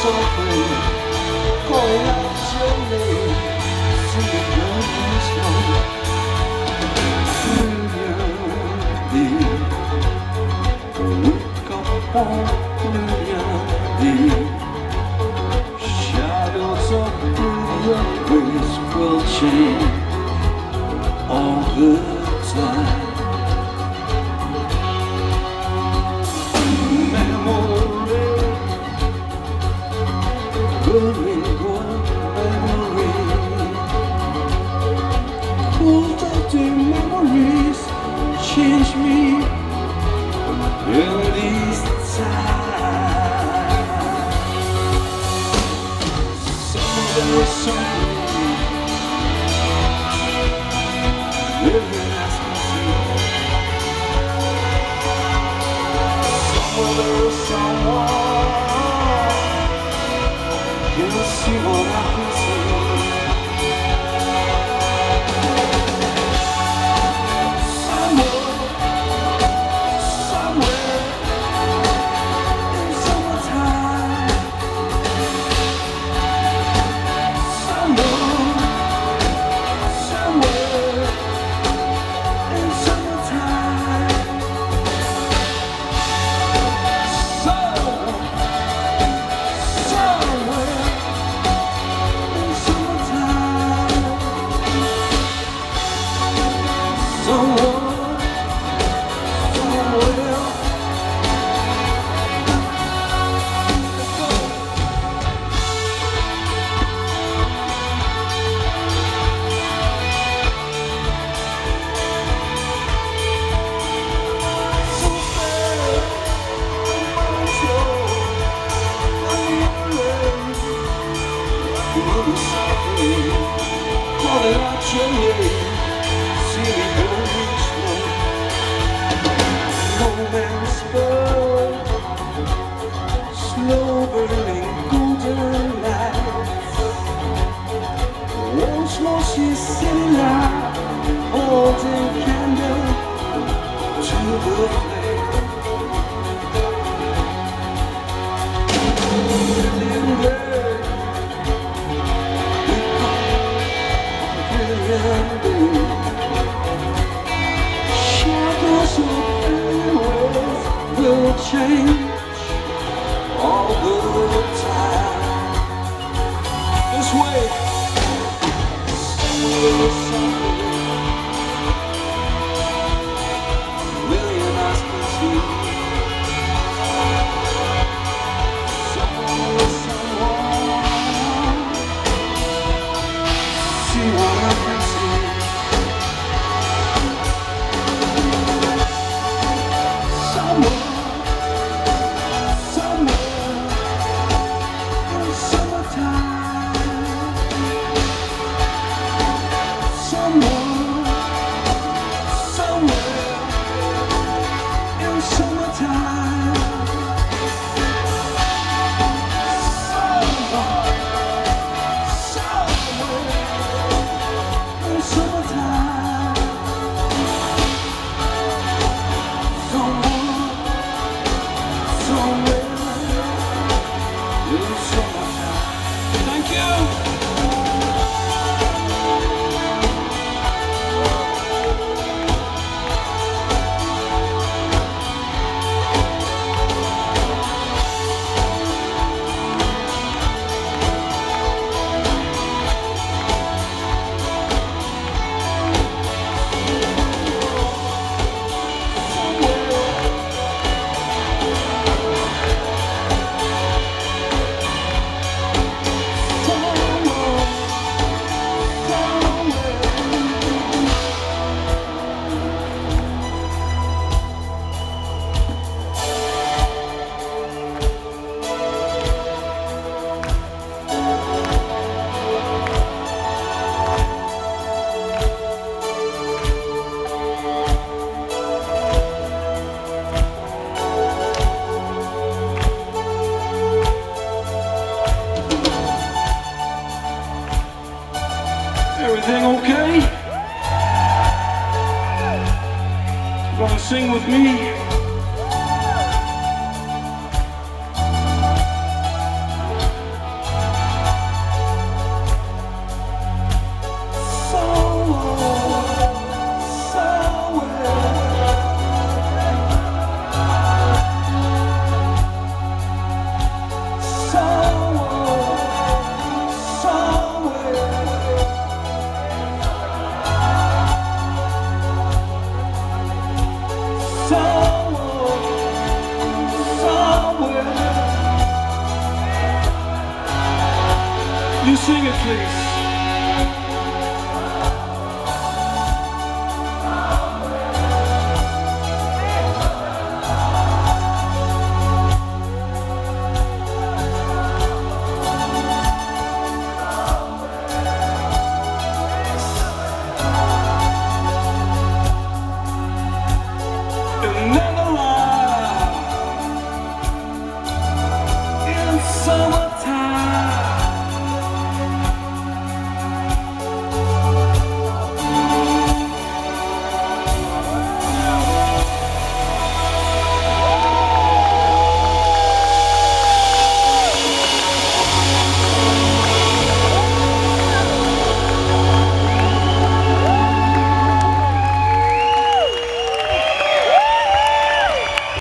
softly, calling out your name, singing burning snow. Look up on brilliantly. Shadows of brilliant ways will change all the time. Memory, burning gold memory, cold dirty memories change me in this time. Someday, someday, living as we see. Somewhere, someone can see what I can see. Calling out your name, see me going slow. No man's bird, slow burning golden lights. Once more she's sitting out, holding candle to the flame. Shadows of memories will change all the time. This way, somewhere, somewhere, million eyes can see. Somewhere, someone, see what I can see. Thank you. Everything okay? You gonna sing with me? place.